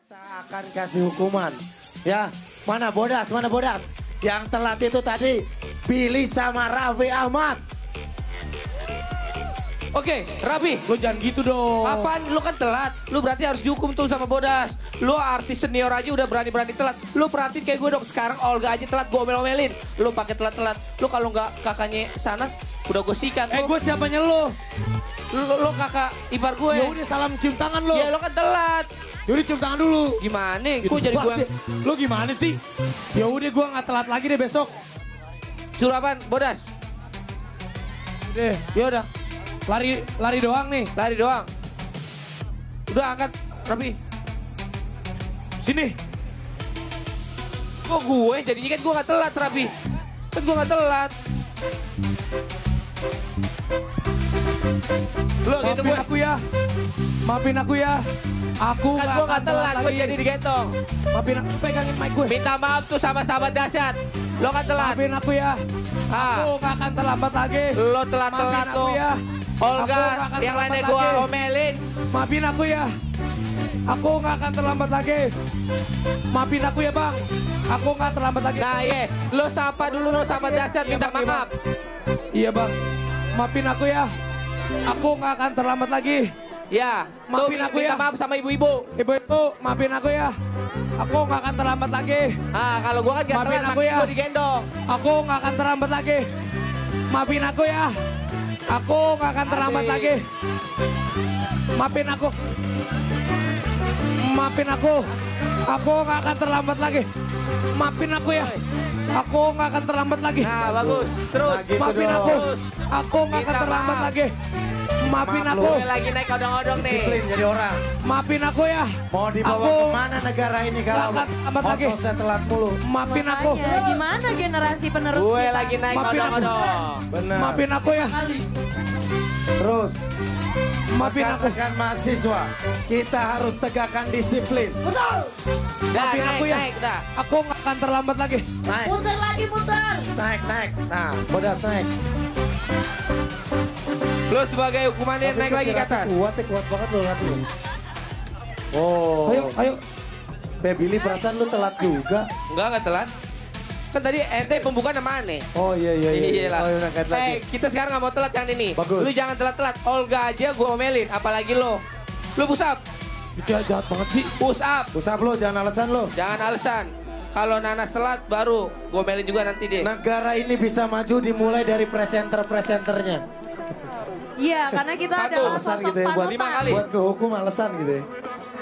Kita akan kasih hukuman. Ya, mana Bodas, mana Bodas? Yang telat itu tadi Billy sama Raffi Ahmad. Oke, Raffi. Lo jangan gitu dong. Apaan? Lu kan telat. Lu berarti harus dihukum tuh sama Bodas. Lu artis senior aja udah berani-berani telat. Lu perhatiin kayak gue dong. Sekarang Olga aja telat, gue omel-omelin. Lu pakai telat-telat. Lu kalau nggak kakaknya sana udah gue sikat. Gue siapanya lo? Lu kakak ipar gue. Ya udah salam cium tangan lo. Ya lu kan telat. Yaudah cium tangan dulu. Gimana? Gitu Gue jadi gue yang... Lo gimana sih? Ya udah gue nggak telat lagi deh besok. Suruh apaan? Bodas? Udah. Ya udah. Lari doang nih. Lari doang. Udah angkat, Raffi. Sini. Kok gue? Jadinya kan gue gak telat, Raffi. Kan gue gak telat. Lo gitu gue. Maafin aku ya. Maafin aku ya. Aku Kan gue gak telat, gue jadi digendong. Maafin aku, pegangin mic gue. Minta maaf tuh sama sahabat dahsyat. Lo kan telat. Maafin aku ya. Ah. Aku gak akan terlambat lagi. Lo telat-telat Maafin aku tuh. ya. Olga, Aku yang lainnya terlambat gue lagi. omelin. Maafin aku ya. Aku gak akan terlambat lagi. Maafin aku ya bang. Aku gak terlambat lagi. Nah ye, lo sapa dulu lo sahabat dahsyat, Iya, minta Bang, iya, maaf. Iya bang. Maafin aku ya. Aku gak akan terlambat lagi. Ya, tuh Maafin aku minta ya. maaf sama ibu-ibu. Ibu-ibu, maafin aku ya. Aku gak akan terlambat lagi. Ah, kalau gue kan gak Maafin telat, aku makanya ya. gue digendong. Aku gak akan terlambat lagi. Maafin aku ya. Aku gak akan terlambat Asik. lagi. Maafin aku. Maafin aku. Aku gak akan terlambat lagi. Maafin aku ya. Aku gak akan terlambat lagi. Nah, bagus. Terus. Nah, gitu Maafin dong. aku. Aku gak akan Minta terlambat maaf. lagi. Maafin Maaf, aku. Gue lagi naik odong-odong nih. Disiplin jadi orang. Maafin aku ya. Mau dibawa Aku kemana negara ini kalau nggak akan terlambat lagi. hostnya telat mulu? Maafin aku. Makanya, gimana generasi penerus Gue kita? lagi naik Maafin aku. odong-odong. Benar. Maafin aku ya. Terus, Maafin aku. rekan-rekan mahasiswa, kita harus tegakkan disiplin. Dah, Maafin naik, aku ya. naik, dah. Aku gak akan terlambat lagi. Naik, Putar lagi, putar. naik, naik. Nah, Bodas naik. Lo sebagai hukumannya naik lagi ke atas. Kuat ya, kuat banget lo Ratu. Oh, Ayo, ayo. Billy perasaan lu telat juga. Enggak telat. Kan tadi ente pembukaan sama aneh. Oh iya iya iya. Iya lah. Oh, iya, angkat lagi. Kita sekarang gak mau telat yang ini. Bagus. Lu jangan telat-telat. Olga aja gue omelin. Apalagi lo. Lu push up. Jahat banget sih. Push up. Usap lo, jangan alasan lo. Jangan alasan. Kalau Nanas telat baru gue omelin juga nanti deh. Negara ini bisa maju dimulai dari presenter-presenternya. Iya, karena kita Satu. adalah Alasan sosok gitu ya, buat 5 panutan. kali. Buat ngehukum alasan gitu ya.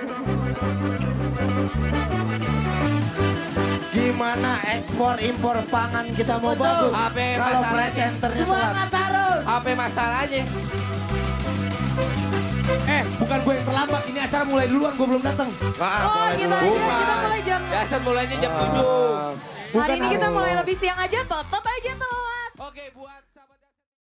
Gimana ekspor impor pangan kita mau Betul. bagus Apa kalau masalahnya? presenternya telat? Semangat harus. Apa masalahnya? Bukan gue yang terlambat. Ini acara mulai duluan. Gue belum datang. Oh, kita aja, kita mulai jam. Biasa mulainya jam 7. Hari ini kita mulai lebih siang aja, tetap aja telat. Oke, buat